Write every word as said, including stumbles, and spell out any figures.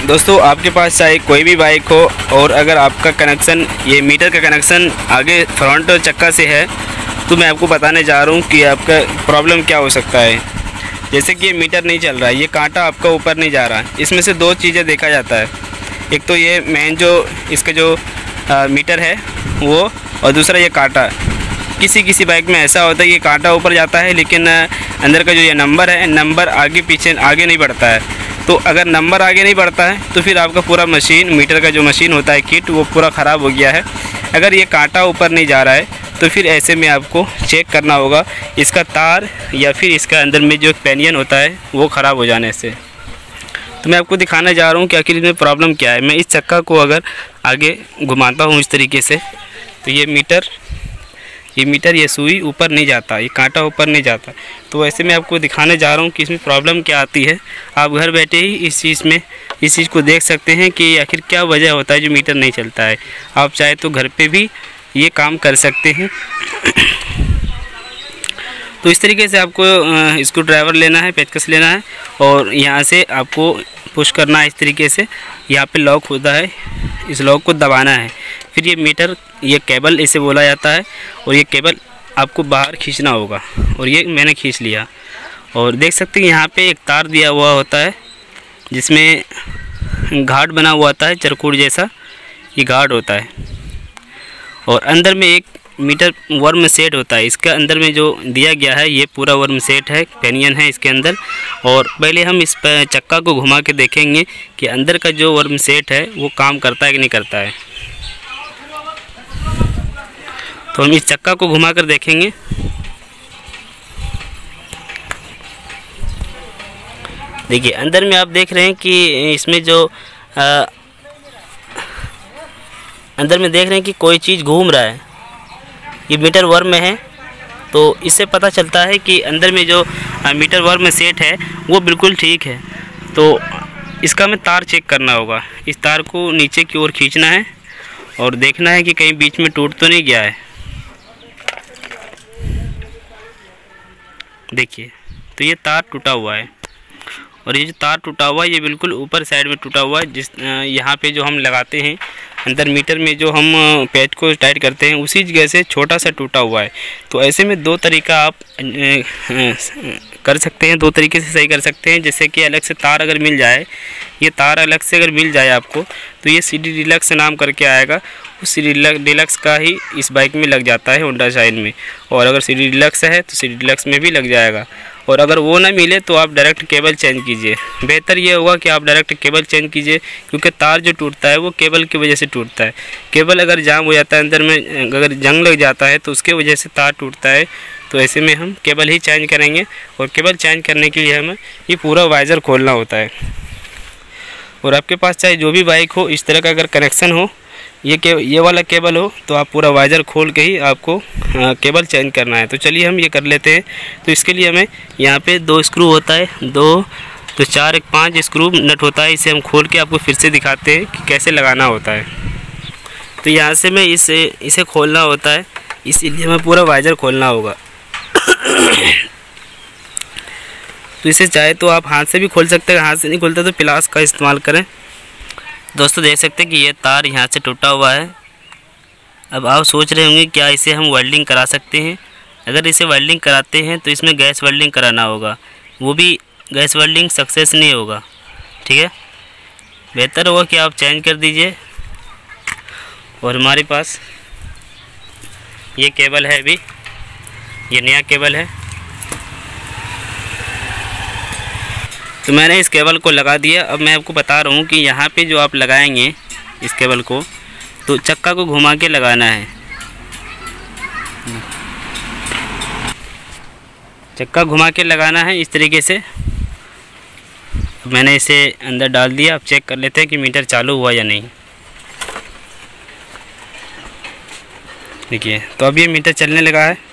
दोस्तों आपके पास चाहे कोई भी बाइक हो और अगर आपका कनेक्शन ये मीटर का कनेक्शन आगे फ्रंट चक्का से है तो मैं आपको बताने जा रहा हूँ कि आपका प्रॉब्लम क्या हो सकता है। जैसे कि ये मीटर नहीं चल रहा है, ये कांटा आपका ऊपर नहीं जा रहा है। इसमें से दो चीज़ें देखा जाता है, एक तो ये मेन जो इसका जो आ, मीटर है वो, और दूसरा ये कांटा। किसी किसी बाइक में ऐसा होता है कि कांटा ऊपर जाता है लेकिन अंदर का जो ये नंबर है नंबर आगे पीछे आगे नहीं बढ़ता है। तो अगर नंबर आगे नहीं बढ़ता है तो फिर आपका पूरा मशीन मीटर का जो मशीन होता है किट वो पूरा ख़राब हो गया है। अगर ये कांटा ऊपर नहीं जा रहा है तो फिर ऐसे में आपको चेक करना होगा इसका तार या फिर इसका अंदर में जो पेनियन होता है वो ख़राब हो जाने से। तो मैं आपको दिखाने जा रहा हूँ कि आखिर इसमें प्रॉब्लम क्या है। मैं इस चक्का को अगर आगे घुमाता हूँ इस तरीके से तो ये मीटर ये मीटर ये सुई ऊपर नहीं जाता, ये कांटा ऊपर नहीं जाता। तो ऐसे में आपको दिखाने जा रहा हूँ कि इसमें प्रॉब्लम क्या आती है। आप घर बैठे ही इस चीज़ में इस चीज़ को देख सकते हैं कि आखिर क्या वजह होता है जो मीटर नहीं चलता है। आप चाहे तो घर पे भी ये काम कर सकते हैं। तो इस तरीके से आपको स्क्रू ड्राइवर लेना है, पेचकस लेना है और यहाँ से आपको पुश करना है इस तरीके से। यहाँ पे लॉक होता है, इस लॉक को दबाना है। फिर ये मीटर ये केबल इसे बोला जाता है और ये केबल आपको बाहर खींचना होगा और ये मैंने खींच लिया। और देख सकते हैं यहाँ पे एक तार दिया हुआ होता है जिसमें घाट बना हुआ होता है, चरखूट जैसा ये घाट होता है। और अंदर में एक मीटर वर्म सेट होता है, इसके अंदर में जो दिया गया है ये पूरा वर्म सेट है, पेनियन है इसके अंदर। और पहले हम इस चक्का को घुमा के देखेंगे कि अंदर का जो वर्म सेट है वो काम करता है कि नहीं करता है। तो हम इस चक्का को घुमा कर देखेंगे। देखिए अंदर में आप देख रहे हैं कि इसमें जो आ, अंदर में देख रहे हैं कि कोई चीज़ घूम रहा है, ये मीटर वर्म में है। तो इससे पता चलता है कि अंदर में जो मीटर वर्म सेट है वो बिल्कुल ठीक है। तो इसका हमें तार चेक करना होगा। इस तार को नीचे की ओर खींचना है और देखना है कि कहीं बीच में टूट तो नहीं गया है। देखिए तो ये तार टूटा हुआ है और ये जो तार टूटा हुआ है ये बिल्कुल ऊपर साइड में टूटा हुआ है। जिस यहाँ पे जो हम लगाते हैं अंदर मीटर में जो हम पैच को टाइट करते हैं उसी जगह से छोटा सा टूटा हुआ है। तो ऐसे में दो तरीका आप कर सकते हैं, दो तरीके से सही कर सकते हैं। जैसे कि अलग से तार अगर मिल जाए, ये तार अलग से अगर मिल जाए आपको तो ये सी डी डिलक्स नाम करके आएगा, उस सी डी डिलक्स का ही इस बाइक में लग जाता है होंडा शाइन में। और अगर सी डी डिलक्स है तो सी डी डिलक्स में भी लग जाएगा। और अगर वो ना मिले तो आप डायरेक्ट केबल चेंज कीजिए। बेहतर ये होगा कि आप डायरेक्ट केबल चेंज कीजिए, क्योंकि तार जो टूटता है वो केबल की वजह से टूटता है। केबल अगर जाम हो जाता है, अंदर में अगर जंग लग जाता है तो उसके वजह से तार टूटता है। तो ऐसे में हम केबल ही चेंज करेंगे और केबल चेंज करने के लिए हमें ये पूरा वाइज़र खोलना होता है। और आपके पास चाहे जो भी बाइक हो इस तरह का अगर कनेक्शन हो, ये के ये वाला केबल हो, तो आप पूरा वाइज़र खोल के ही आपको आ, केबल चेंज करना है। तो चलिए हम ये कर लेते हैं। तो इसके लिए हमें यहाँ पे दो स्क्रू होता है, दो तो चार एक पाँच स्क्रू नट होता है। इसे हम खोल के आपको फिर से दिखाते हैं कि कैसे लगाना होता है। तो यहाँ से मैं इसे इसे खोलना होता है, इसीलिए हमें पूरा वाइज़र खोलना होगा। तो इसे चाहे तो आप हाथ से भी खोल सकते हैं, हाथ से नहीं खोलते तो प्लास का इस्तेमाल करें। दोस्तों देख सकते हैं कि ये तार यहाँ से टूटा हुआ है। अब आप सोच रहे होंगे क्या इसे हम वेल्डिंग करा सकते हैं। अगर इसे वेल्डिंग कराते हैं तो इसमें गैस वेल्डिंग कराना होगा, वो भी गैस वेल्डिंग सक्सेस नहीं होगा। ठीक है, बेहतर होगा कि आप चेंज कर दीजिए। और हमारे पास ये केबल है, अभी ये नया केबल है। तो मैंने इस केबल को लगा दिया। अब मैं आपको बता रहा हूँ कि यहाँ पे जो आप लगाएंगे इस केबल को, तो चक्का को घुमा के लगाना है। चक्का घुमा के लगाना है इस तरीके से। मैंने इसे अंदर डाल दिया। अब चेक कर लेते हैं कि मीटर चालू हुआ या नहीं। देखिए तो अब ये मीटर चलने लगा है।